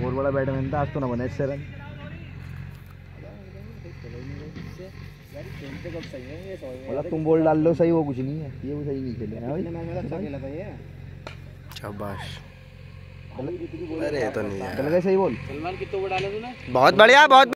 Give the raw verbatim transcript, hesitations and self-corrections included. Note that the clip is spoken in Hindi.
बहुत बड़ा बैट्समैन था, आज तो ना बने इससे रन। मतलब तुम बॉल डाल लो सही, वो कुछ नहीं है, ये वो सही नहीं खेले भाई। शाबाश। अरे तो नहीं चल गए सही बॉल। बहुत बढ़िया, बहुत